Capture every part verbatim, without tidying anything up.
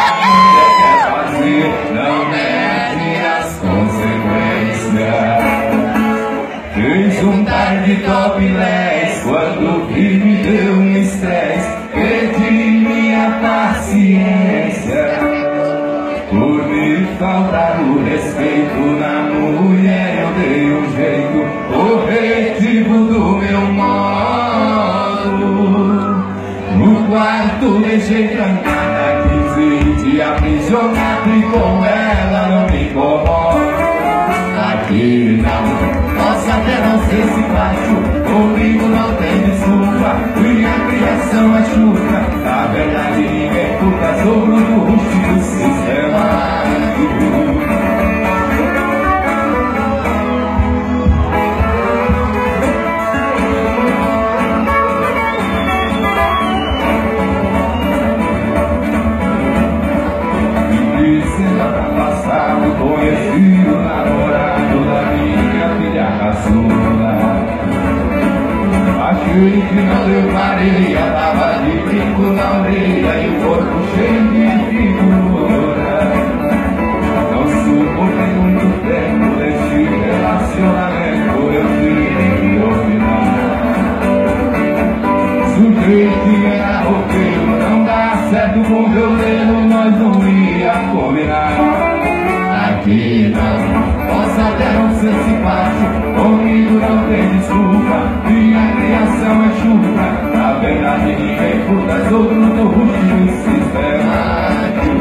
mulher quer fazer, não mede as consequências. Fez um par de topless quando vi me deu um estresse. Perdi minha paciência por me faltar o respeito. Na mulher eu dei um jeito corretivo do meu modo. No quarto deixei trancada, quis ir aprisionado e com ela não me incomodo. Aqui não, posso até não ser simpático, comigo não tem desculpa, minha criação é chuta. Na verdade ninguém culpa, sou bruto, rústico, sistemático. Conheci o namorado da minha filha caçula. Achei que não deu parelha, tava de bico na orelha e o corpo cheio de figura. Não suportei muito tempo desse relacionamento, eu tive que opinar. Sujeito que era roqueiro, não dá certo com violino, nós não ia combinar. Aqui não, posso até não ser simpático, comigo não tem desculpa, minha criação é chuta. Na verdade ninguém curta, sou bruto, rústico e sistemático.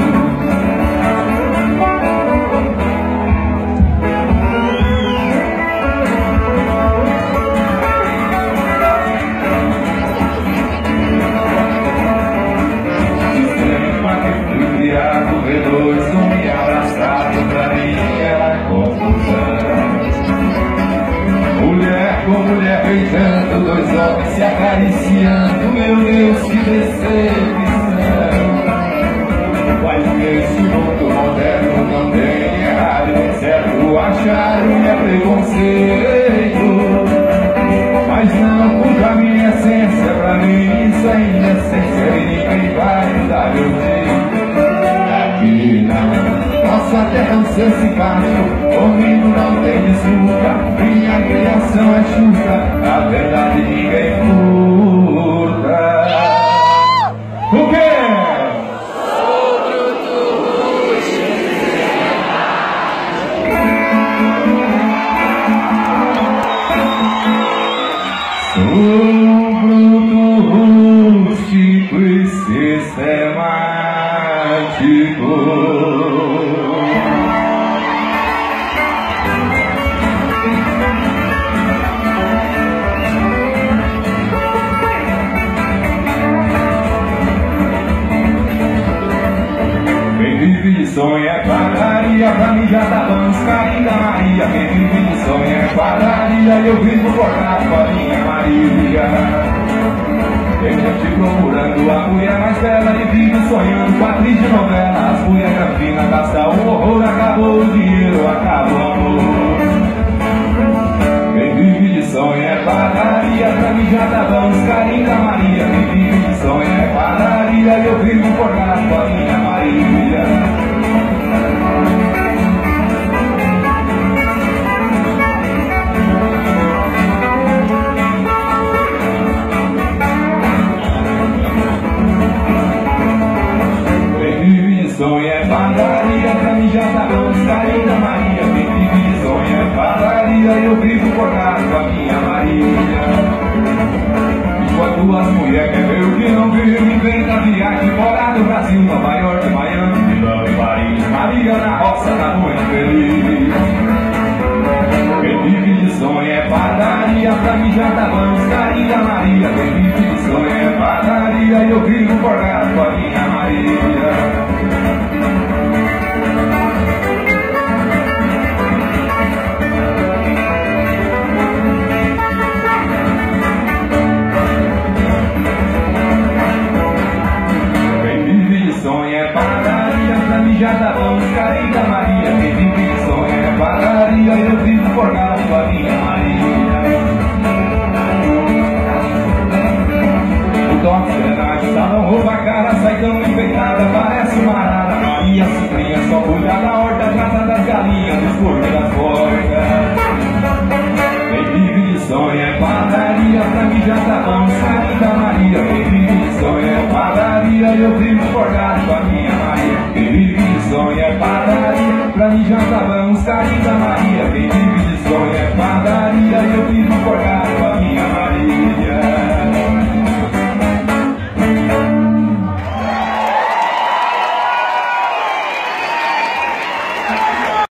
Sistema que fui criado, vê dois, um me abraçado, pra mim era confusão. Mulher com mulher beijando, dois homens se acariciando, meu Deus, que decepção. Mas nesse mundo moderno não tem errado nem certo, achar é preconceito. Mas não muda a minha essência, pra mim isso é indecência e ninguém vai mudar meu jeito. Aqui não, posso até não ser simpático, comigo não tem desculpa, minha criação é chuta, na verdade ninguém curta. O quê? Sou bruto, rústico e sistemático. Sonho é padaria, pra mim já tá dando os carinhos da Maria. Quem vive de sonho é padaria, eu vivo bordado com a minha Maria. Tem gente procurando a mulher mais bela e vive sonhando com atriz de novela. As mulheres grafinas gastam um horror, acabou o dinheiro, acabou o amor. Quem vive de sonho é padaria, pra mim já tá dando os carinhos da Maria. Quem vive de sonho é padaria, eu vivo bordado com a minha Maria. Quem vive de sonho é padaria, pra mim já tá dando os carinhos da Maria. Quem vive de sonho é padaria, eu vivo bordado com a minha Maria. Enquanto as mulheres querem ver o que não vive, inventa viagem fora do Brasil, Nova York, Miami, Milão e Paris. Maria na roça tá muito feliz. Quem vive de sonho é padaria, pra mim já tá dando os carinhos da Maria. Quem vive de sonho é padaria, eu vivo bordado com a minha Maria. Já tá bom os carinhos da Maria. Quem vive de sonho é padaria, eu vivo forgado com a minha Maria. O Doc Senado, salão, rouba a por da porta. Quem vive de sonho é padaria, pra mim já tá bom, Santa Maria. Quem vive de sonho é padaria, eu vivo forgado com a minha Maria. Quem vive de sonho é padaria, pra mim já tá bom, Santa Maria. Quem vive de sonho é padaria, eu vivo forgado.